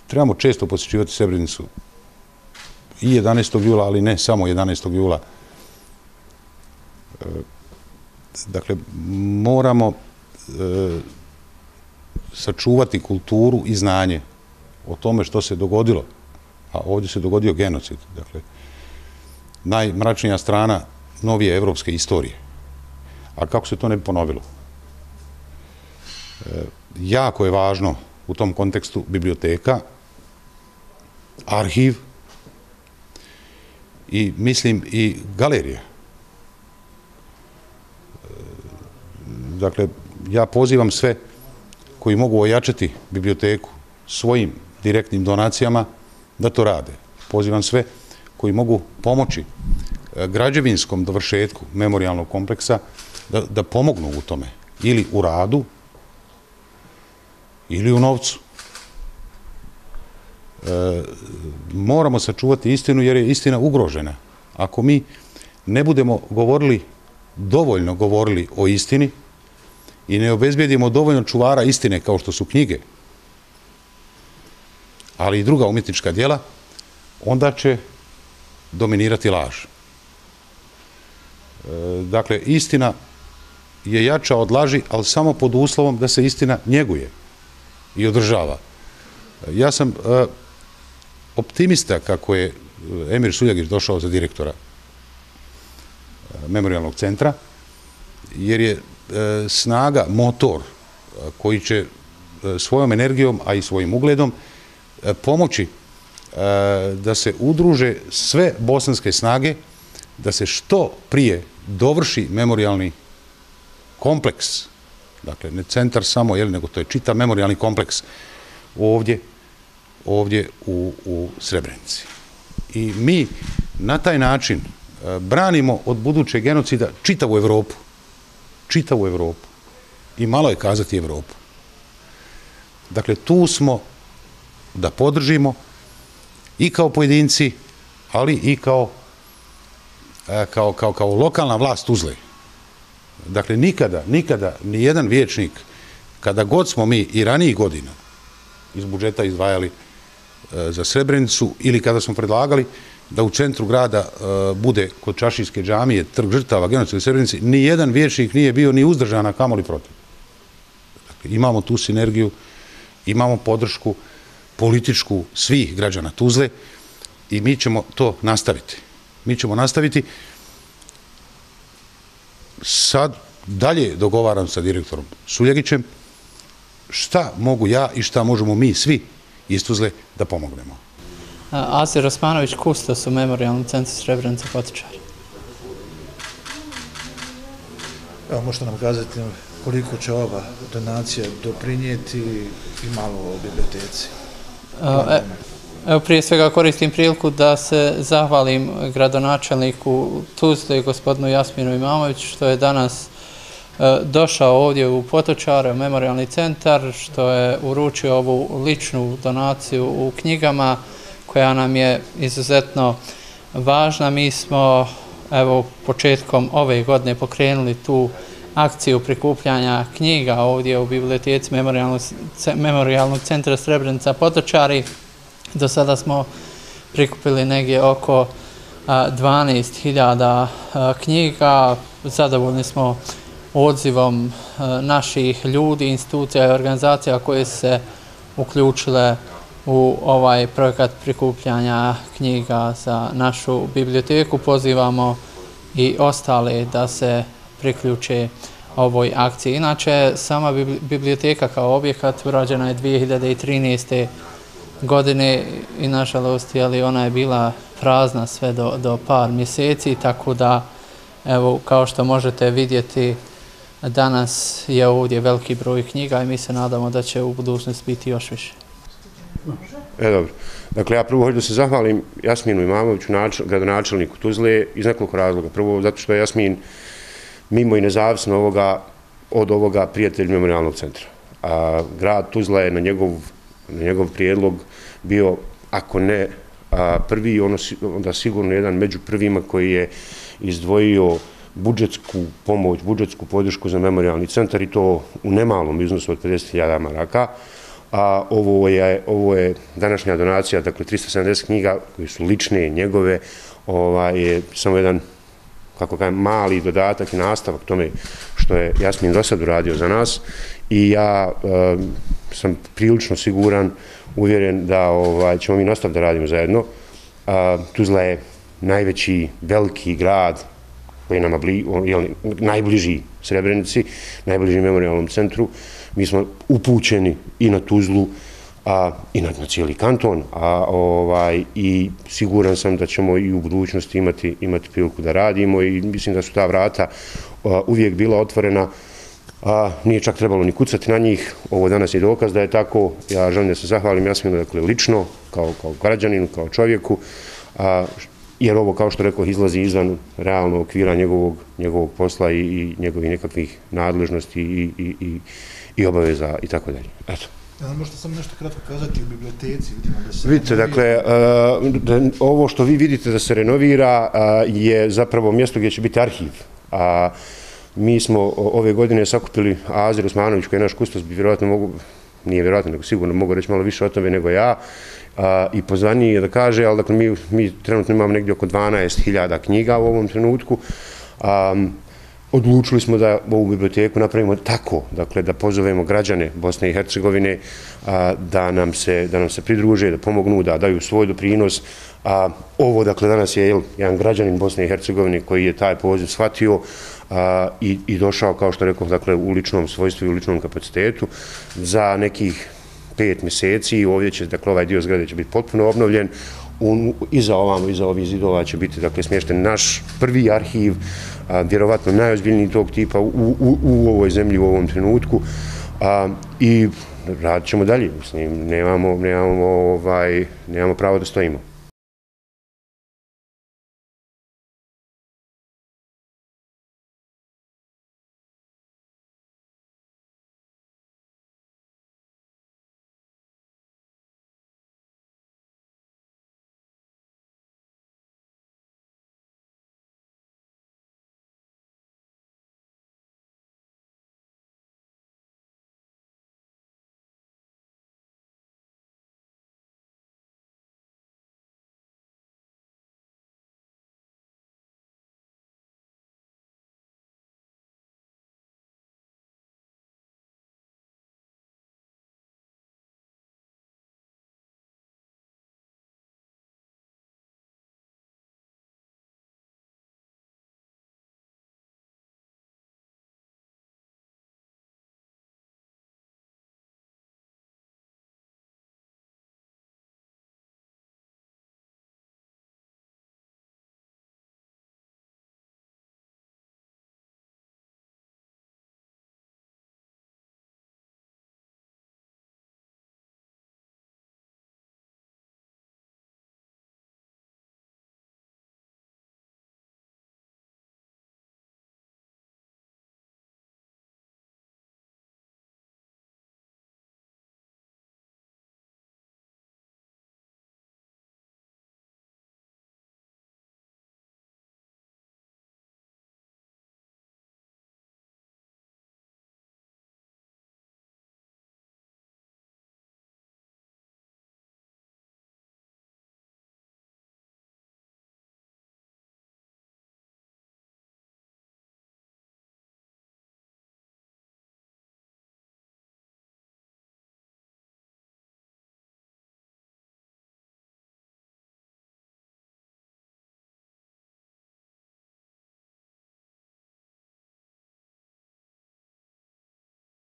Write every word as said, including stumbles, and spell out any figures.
trebamo često posjećivati Srebrenicu i jedanaestog jula, ali ne samo jedanaestog jula. Dakle, moramo sačuvati kulturu i znanje o tome što se dogodilo, a ovdje se dogodio genocid. Dakle, najmračnija strana novije evropske istorije. A kako se to ne bi ponovilo? Jako je važno u tom kontekstu biblioteka, arhiv i, mislim, i galerija. Dakle, ja pozivam sve koji mogu ojačati biblioteku svojim direktnim donacijama da to rade. Pozivam sve koji mogu pomoći građevinskom dovršetku memorijalnog kompleksa da, da pomognu u tome. Ili u radu, ili u novcu. E, moramo sačuvati istinu jer je istina ugrožena. Ako mi ne budemo govorili, dovoljno govorili o istini i ne obezbijedimo dovoljno čuvara istine kao što su knjige, ali i druga umjetnička djela, onda će dominirati laž. E, dakle, istina je jača od laži, ali samo pod uslovom da se istina njeguje i održava. Ja sam e, optimista kako je Emir Suljagić došao za direktora e, memorijalnog centra, jer je e, snaga, motor e, koji će e, svojom energijom, a i svojim ugledom e, pomoći e, da se udruže sve bosanske snage, da se što prije dovrši memorijalni kompleks, dakle ne centar samo, jel, nego to je čitav memorijalni kompleks ovdje, ovdje u, u Srebrenici. I mi na taj način e, branimo od budućeg genocida čitavu Evropu. Čitavu Evropu. I malo je kazati Evropu. Dakle, tu smo da podržimo i kao pojedinci, ali i kao, e, kao, kao, kao lokalna vlast Tuzle. Dakle, nikada, nikada, ni jedan vijećnik, kada god smo mi i ranijih godina iz budžeta izdvajali e, za Srebrenicu ili kada smo predlagali da u centru grada e, bude kod Čašijske džamije trg žrtava genocida u Srebrenici, ni jedan vijećnik nije bio ni uzdržan, a kamoli protiv. Dakle, imamo tu sinergiju, imamo podršku političku svih građana Tuzle i mi ćemo to nastaviti. Mi ćemo nastaviti. Sad dalje dogovaram sa direktorom Suljagićem šta mogu ja i šta možemo mi svi iz Tuzle da pomognemo. Azir Osmanović, kustos u Memorijalnom centru Srebrenica Potočari. Evo, možete nam kazati koliko će ova donacija doprinijeti i malo o biblioteci? E, evo, prije svega koristim priliku da se zahvalim gradonačelniku Tuzle, gospodinu Jasminu Imamoviću, što je danas e, došao ovdje u Potočare, u Memorijalni centar, što je uručio ovu ličnu donaciju u knjigama, koja nam je izuzetno važna. Mi smo, evo, početkom ove godine pokrenuli tu akciju prikupljanja knjiga ovdje u biblioteci Memorijalnog, Memorijalnog centra Srebrenica Potočari. Do sada smo prikupili negdje oko dvanaest hiljada knjiga. Zadovoljni smo odzivom naših ljudi, institucija i organizacija koje su se uključile u ovaj projekat prikupljanja knjiga za našu biblioteku. Pozivamo i ostale da se priključe ovoj akciji. Inače, sama biblioteka kao objekat urađena je dvije hiljade trinaeste. godine i nažalost jeli, ona je bila prazna sve do, do par mjeseci, tako da evo, kao što možete vidjeti, danas je ovdje veliki broj knjiga i mi se nadamo da će u budućnosti biti još više. E, dobro. Dakle, ja prvo hoću da se zahvalim Jasminu Imamoviću, gradonačelniku Tuzle, iz nekoliko razloga. Prvo, zato što je Jasmin mimo i nezavisno ovoga, od ovoga prijatelj memorijalnog centra. A grad Tuzla je na njegov, na njegov prijedlog bio, ako ne a, prvi, ono, onda sigurno jedan među prvima koji je izdvojio budžetsku pomoć, budžetsku podršku za memorijalni centar i to u nemalom iznosu od pedeset hiljada maraka. a ovo je, ovo je današnja donacija, dakle trista sedamdeset knjiga koje su lične, njegove, ovaj, je samo jedan, kako kažem, mali dodatak i nastavak tome što je Jasmin do sad uradio za nas i ja e, sam prilično siguran, uvjeren da ovaj, ćemo mi nastaviti da radimo zajedno. A, Tuzla je najveći, veliki grad koji je nama bli, jel, najbliži Srebrenici, najbliži memorijalnom centru. Mi smo upućeni i na Tuzlu, a, i na, na cijeli kanton, a, ovaj, i siguran sam da ćemo i u budućnosti imati, imati priliku da radimo i mislim da su ta vrata a, uvijek bila otvorena, a nije čak trebalo ni kucati na njih. Ovo danas je dokaz da je tako. Ja želim da se zahvalim Jasminu, dakle, lično, kao, kao građaninu, kao čovjeku, a, jer ovo, kao što rekao, izlazi izvan realnog okvira njegovog, njegovog posla i, i njegovih nekakvih nadležnosti i, i, i, i obaveza i tako dalje. Eto. Ja, možete samo nešto kratko kazati u biblioteci, vidimo da se... Vidite, dakle, uh, ovo što vi vidite da se renovira uh, je zapravo mjesto gdje će biti arhiv. A mi smo ove godine sakupili Azir Osmanović, koji je naš kustos, bi vjerojatno mogu, nije vjerojatno, nego sigurno mogu reći malo više o tome nego ja, a, i pozvaniji je da kaže, ali dakle, mi, mi trenutno imamo negdje oko dvanaest hiljada knjiga u ovom trenutku. A, odlučili smo da ovu biblioteku napravimo tako, dakle, da pozovemo građane Bosne i Hercegovine a, da, nam se, da nam se pridruže, da pomognu, da daju svoj doprinos. A, ovo, dakle, danas je jel, jedan građanin Bosne i Hercegovine koji je taj poziv shvatio a, i, i došao, kao što rekao, dakle, u ličnom svojstvu i u ličnom kapacitetu. Za nekih pet mjeseci ovdje će, dakle, ovaj dio zgrade će biti potpuno obnovljen. Un, iza ovamo, iza ovih zidova će biti, dakle, smješten naš prvi arhiv, a, vjerovatno najozbiljniji tog tipa u, u, u ovoj zemlji u ovom trenutku. A, I radit ćemo dalje, mislim, nemamo, nemamo, ovaj, nemamo pravo da stojimo.